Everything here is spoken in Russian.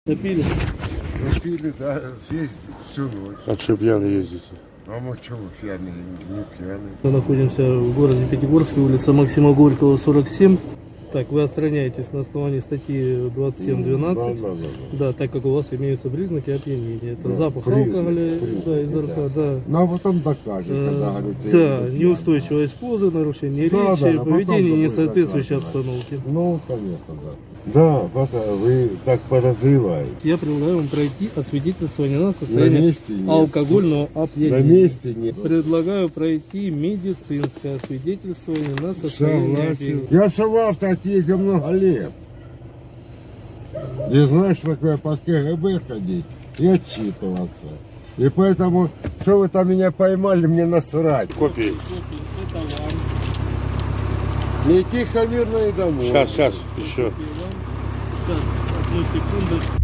Напили? Напили, да, весь всю ночь. А что пьяный ездите? А мы что, мы пьяные, не пьяные. Мы находимся в городе Пятигорске, улица Максима Горького, 47. Так, вы отстраняетесь на основании статьи 27.12. Да, так как у вас имеются признаки опьянения. Это запах алкоголя, да, изо рта, да. Ну, а потом докажем, когда говорится. Да, неустойчивость позы, нарушение речи, поведение, не соответствующей обстановке. Ну, конечно, да. Да, вы так подозреваете. Я предлагаю вам пройти освидетельствование на На состояние месте нет. алкогольного опьянения. На месте нет. Предлагаю пройти медицинское освидетельствование на состояние Согласен. опьянения. Я все в авто ездил много лет. И знаю, что такое под КГБ ходить и отчитываться. И поэтому, что вы там меня поймали, мне насрать. Копии. Это вам. Не тихо, мирно и домой. Сейчас, еще. Сейчас, одну секундочку.